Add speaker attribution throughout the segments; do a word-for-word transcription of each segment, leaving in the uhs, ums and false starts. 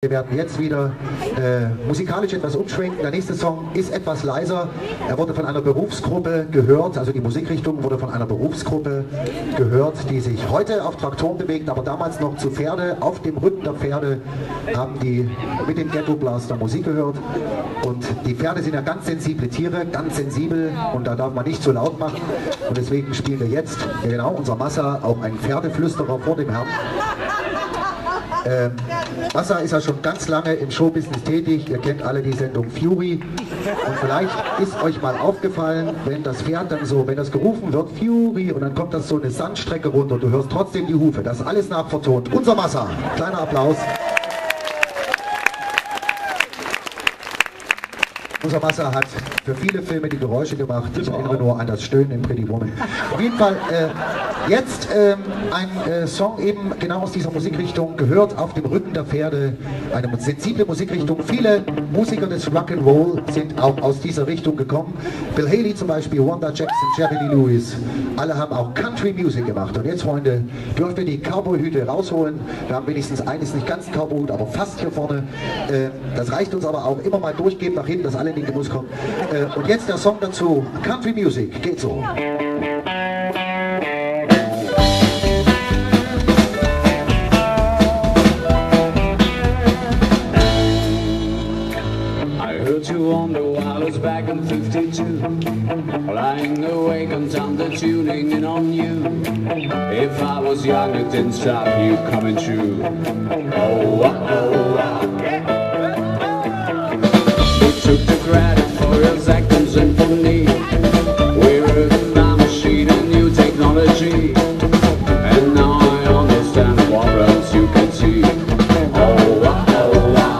Speaker 1: Wir werden jetzt wieder äh, musikalisch etwas umschwenken. Der nächste Song ist etwas leiser. Er wurde von einer Berufsgruppe gehört, also die Musikrichtung wurde von einer Berufsgruppe gehört, die sich heute auf Traktoren bewegt, aber damals noch zu Pferde. Auf dem Rücken der Pferde haben die mit dem Ghetto Blaster Musik gehört. Und die Pferde sind ja ganz sensible Tiere, ganz sensibel, und da darf man nicht zu laut machen. Und deswegen spielen wir jetzt, ja genau, unser Massa, auch ein Pferdeflüsterer vor dem Herrn. Ähm, Massa ist ja schon ganz lange im Showbusiness tätig. Ihr kennt alle die Sendung Fury. Und vielleicht ist euch mal aufgefallen, wenn das Pferd dann so, wenn das gerufen wird, Fury, und dann kommt das so eine Sandstrecke runter und du hörst trotzdem die Hufe. Das ist alles nachvertont. Unser Massa. Kleiner Applaus. Unser Massa hat für viele Filme die Geräusche gemacht. Ich erinnere nur an das Stöhnen im Pretty Woman. Auf jeden Fall äh, jetzt ähm, ein äh, Song eben genau aus dieser Musikrichtung, gehört auf dem Rücken der Pferde. Eine sensible Musikrichtung. Viele Musiker des Rock'n'Roll sind auch aus dieser Richtung gekommen. Bill Haley zum Beispiel, Wanda Jackson, Jerry Lee Lewis. Alle haben auch Country Music gemacht. Und jetzt, Freunde, dürfen wir die Cowboy-Hüte rausholen. Wir haben wenigstens eines, nicht ganz ein Cowboy-Hut, aber fast hier vorne. Äh, das reicht uns aber auch. Immer mal durchgeben nach hinten, dass alle in den Genuss kommen. Äh, und jetzt der Song dazu. Country Music. Geht so.
Speaker 2: You on the wireless back in fifty-two, lying awake on time, they're tuning in on you. If I was young, it didn't stop you coming true. Oh, oh, oh, you took the credit for your second symphony. We're a time machine and new technology, and now I understand what else you can see. Oh, oh, oh, oh.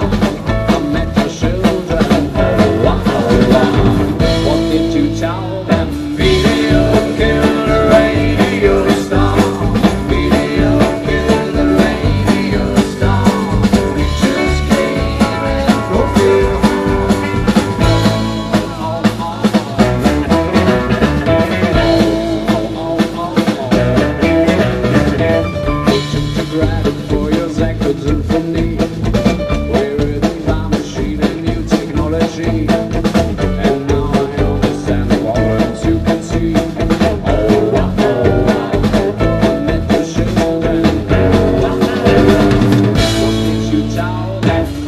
Speaker 2: That